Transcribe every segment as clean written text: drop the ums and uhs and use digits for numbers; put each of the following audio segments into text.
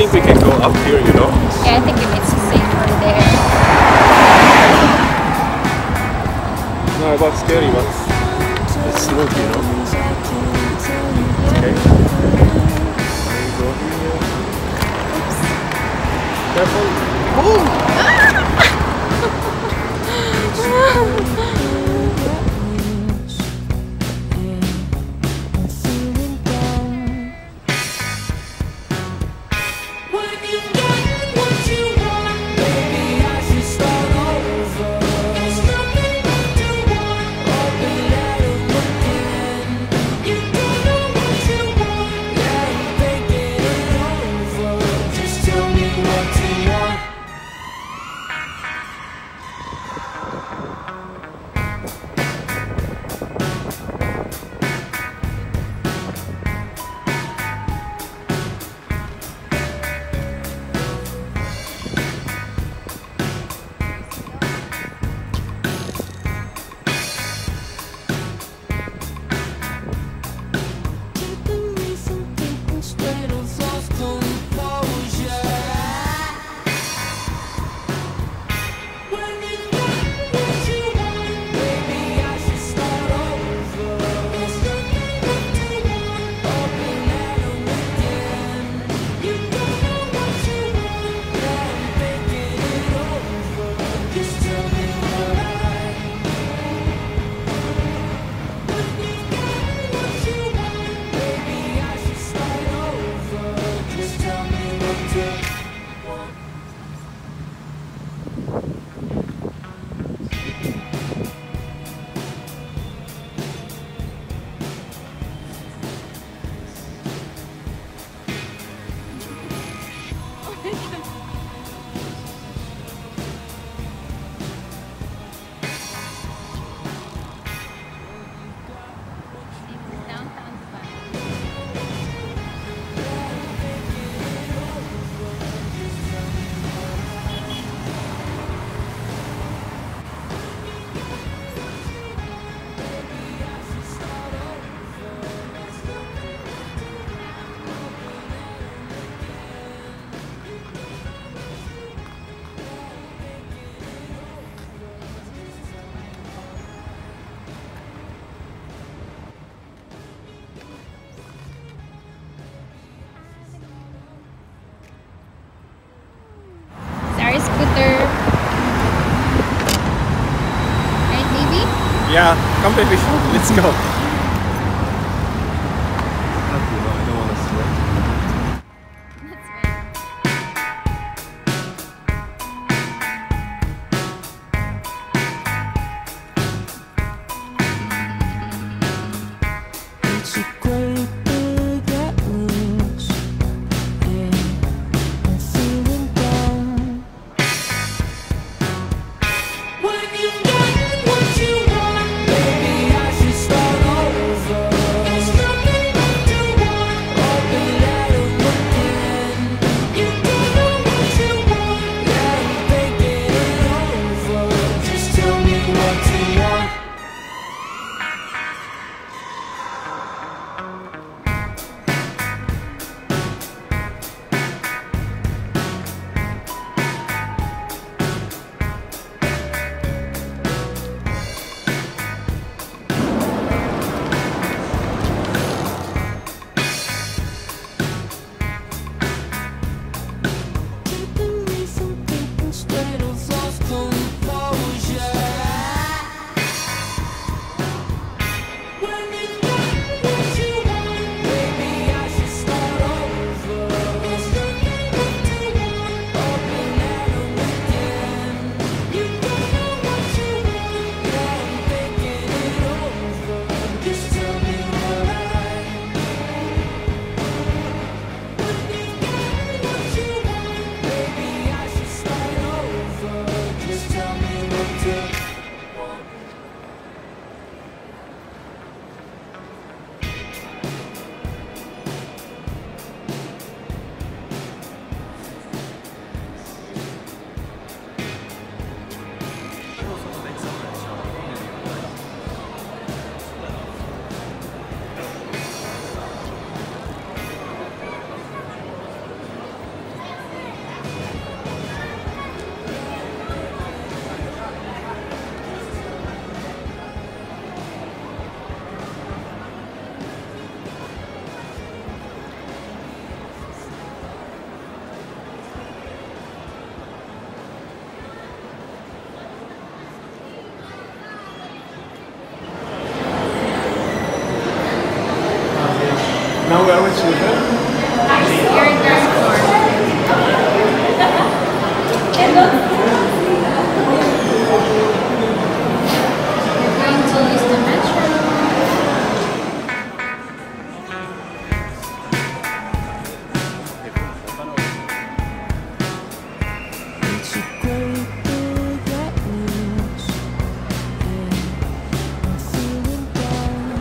think we can go up here, you know? Yeah, I think it's safer there. No, about scary, but it's smooth, you know? Okay. Go here. Careful. Scooter. Right, baby? Yeah, come baby, let's go. I don't want to sweat. It's a great big atlas, yeah, I'm feeling down. When you get what you want, maybe I should start over. Now we are with children. You're in third floor. We're going to use the metro. It's a great big atlas. Yeah, I'm feeling down.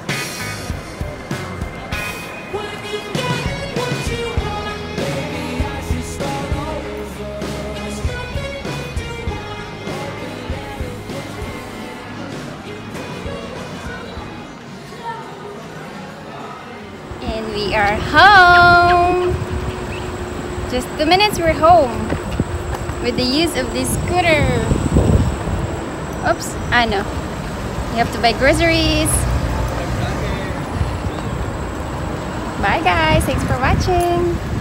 When you get what you want, baby, I should start over. There's nothing left to want, but we let it And we are home. Just 2 minutes, we're home with the use of this scooter. Oops, I know. You have to buy groceries. Bye guys, thanks for watching.